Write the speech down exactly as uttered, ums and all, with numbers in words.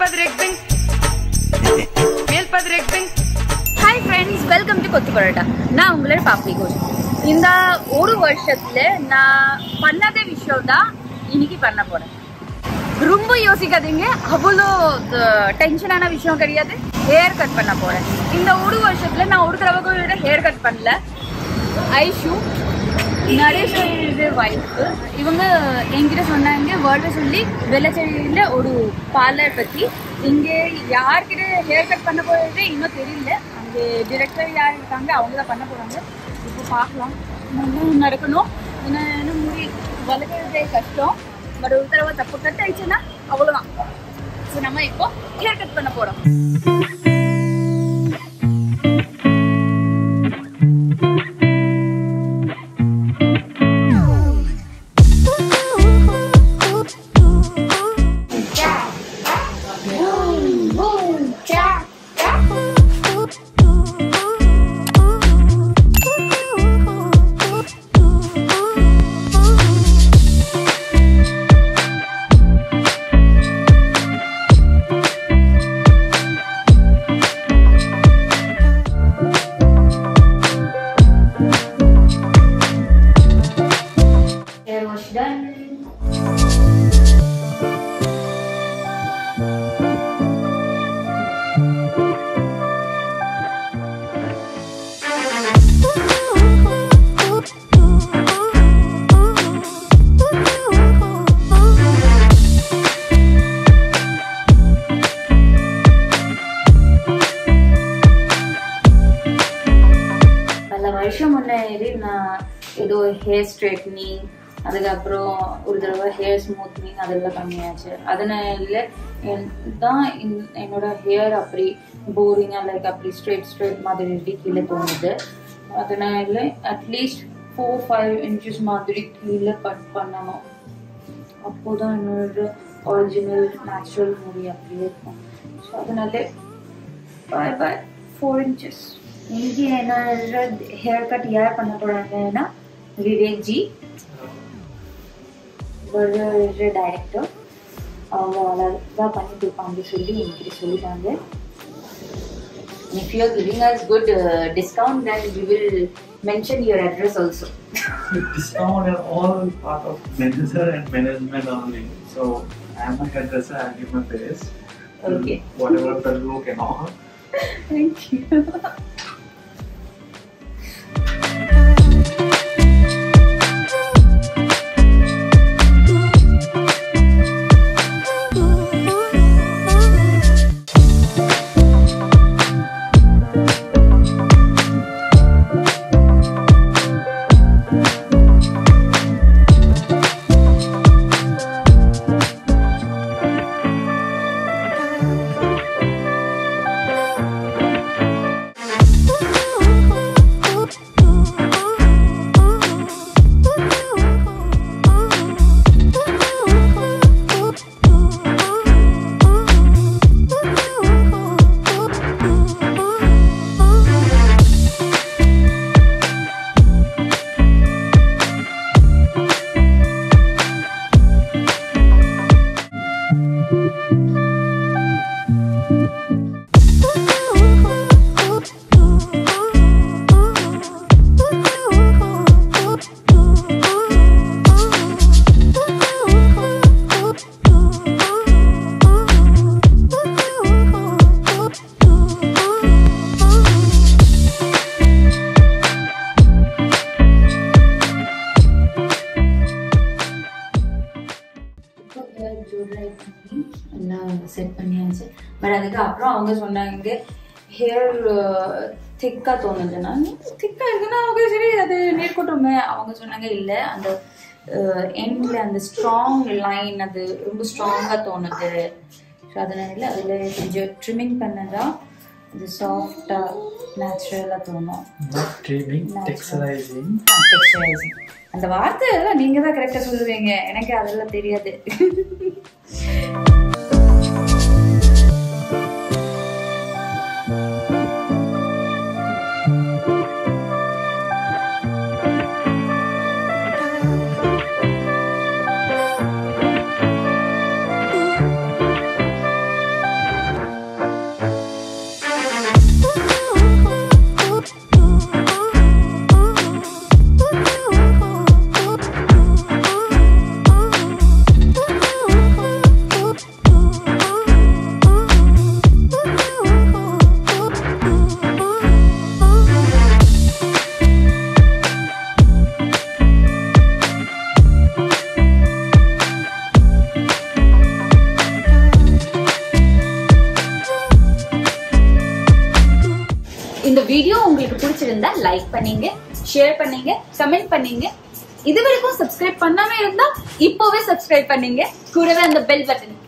Hi friends, welcome to Kothu Parata. நான் உங்களோட Papri coach. இந்த ஒரு வருஷத்துல நான் பண்ணாத விஷயம் தான் இன்னைக்கு பண்ண போறேன். ரொம்ப யோசிக்காதீங்க, அவ்வளோ டென்ஷனான விஷயம் கிடையாது. ஹேர் கட் பண்ண போறேன். இந்த ஒரு வருஷத்துல நான் ஒரு தடவை கூட ஹேர் கட் பண்ணல. I shoot Naresh wife. இவங்க என்கிட்ட சொன்னாங்க வேர்ல்டு சொல்லி வெள்ளச்சேரியில ஒரு பார்லர் பத்தி. இங்க யார்கிட்ட ஹேர் கட் பண்ண போறது இன்னும் தெரியல. அங்கே டிரெக்டர் யார் இருக்காங்க, அவங்க தான் பண்ண போறாங்க. இப்போ பார்க்கலாம் நடக்கணும். என்ன முடி வளர்க்கறதே கஷ்டம். பட் ஒரு தடவை தப்பு கட் ஆயிடுச்சுன்னா அவ்வளவுதான். ஸோ நம்ம இப்போ ஹேர் கட் பண்ண போறோம். ஏதோ ஹேர் ஸ்ட்ரைட்னிங், அதுக்கப்புறம் ஒரு தடவை ஹேர் ஸ்மூத்னிங் அதெல்லாம் பண்ணியாச்சு. அதனால தான் என்னோட ஹேர் அப்படி போரிங்கா லைக் அப்படி ஸ்ட்ரெயிட் ஸ்ட்ரெயிட் மாதிரி கீழே தோணுது. அதனால அட்லீஸ்ட் ஃபோர் ஃபைவ் இன்ச்சஸ் மாதிரி கீழே கட் பண்ணணும். அப்போதான் என்னோட ஒரிஜினல் நேச்சுரல் முடி அப்படி இருக்கும். ஸோ அதனால ஃபைவ் பை ஃபோர் இன்ச்சஸ். இன்னைக்கு என்னோட ஹேர் கட் யார் பண்ண போறாங்கன்னா விவேக் ஜி, ஒரு டைரக்டர். அவங்க அழகா பண்ணி கொடுப்பாங்க சொல்லி என்கிட்ட சொல்லிட்டாங்க. If you are giving us good uh, discount, then we will mention your address also. Discount and all part of manager and management only. So I am a hairdresser. I give my best. Okay. Whatever the look and all. Thank you. Set பண்ணியாச்சு. But அதுக்கப்புறம் அவங்க சொன்னாங்க hair திக்கா தோணுதுன்னா, திக்கா இருக்குன்னா அவங்க சரி அது நேர்கொட்டுமே. அவங்க சொன்னாங்க இல்லை, அந்த எண்ட்ல அந்த ஸ்ட்ராங் லைன் அது ரொம்ப ஸ்ட்ராங்கா தோணுது. ஸோ அதனால அதுல கொஞ்சம் ட்ரிமிங் பண்ணதா அது சாஃப்டா நேச்சுரலா தோணும். டெக்ஸ்சரைசிங் அந்த வார்த்தை எல்லாம் நீங்க தான் கரெக்டா சொல்லுவீங்க, எனக்கு அதெல்லாம் தெரியாது. பிடிச்சிருந்தா லைக் பண்ணீங்க, ஷேர் பண்ணீங்க, கமெண்ட் பண்ணீங்க. இது வரைக்கும் சப்ஸ்கிரைப் பண்ணாம இருந்தா இப்போவே சப்ஸ்கிரைப் பண்ணீங்க. கூடவே அந்த பெல் பட்டன்